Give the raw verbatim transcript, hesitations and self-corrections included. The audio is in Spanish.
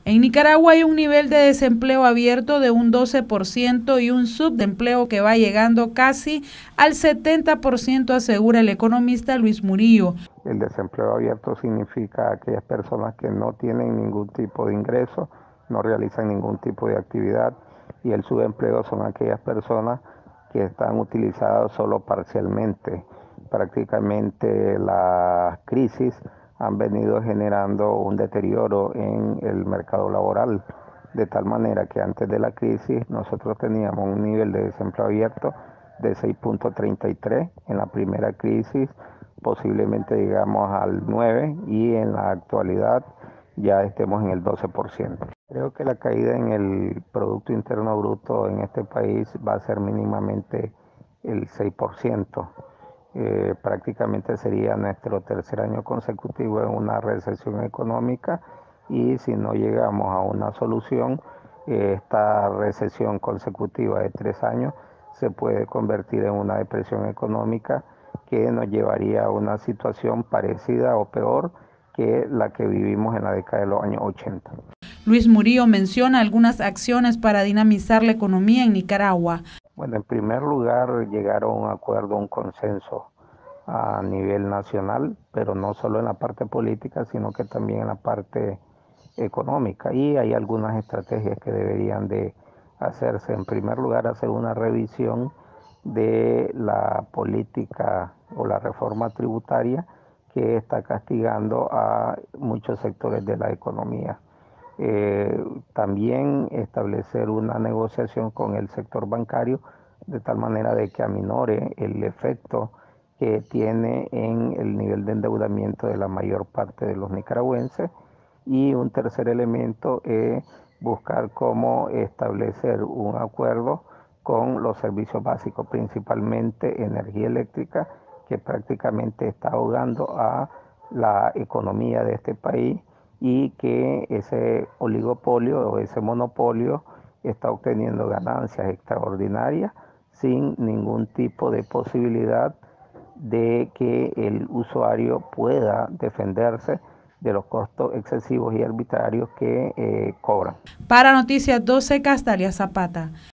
En Nicaragua hay un nivel de desempleo abierto de un doce por ciento y un subempleo que va llegando casi al setenta por ciento, asegura el economista Luis Murillo. El desempleo abierto significa aquellas personas que no tienen ningún tipo de ingreso, no realizan ningún tipo de actividad, y el subempleo son aquellas personas que están utilizadas solo parcialmente. Prácticamente las crisis han venido generando un deterioro en el mercado laboral, de tal manera que antes de la crisis nosotros teníamos un nivel de desempleo abierto de seis punto treinta y tres, en la primera crisis posiblemente llegamos al nueve y en la actualidad ya estemos en el doce por ciento. Creo que la caída en el Producto Interno Bruto en este país va a ser mínimamente el seis por ciento. Eh, prácticamente sería nuestro tercer año consecutivo en una recesión económica, y si no llegamos a una solución, eh, esta recesión consecutiva de tres años se puede convertir en una depresión económica que nos llevaría a una situación parecida o peor que la que vivimos en la década de los años ochenta. Luis Murillo menciona algunas acciones para dinamizar la economía en Nicaragua. Bueno, en primer lugar, llegar a un acuerdo, un consenso a nivel nacional, pero no solo en la parte política, sino que también en la parte económica. Y hay algunas estrategias que deberían de hacerse. En primer lugar, hacer una revisión de la política o la reforma tributaria que está castigando a muchos sectores de la economía. Eh, también establecer una negociación con el sector bancario de tal manera de que aminore el efecto que tiene en el nivel de endeudamiento de la mayor parte de los nicaragüenses. Y un tercer elemento es buscar cómo establecer un acuerdo con los servicios básicos, principalmente energía eléctrica, que prácticamente está ahogando a la economía de este país, y que ese oligopolio o ese monopolio está obteniendo ganancias extraordinarias sin ningún tipo de posibilidad de que el usuario pueda defenderse de los costos excesivos y arbitrarios que eh, cobran. Para Noticias doce, Castalia Zapata.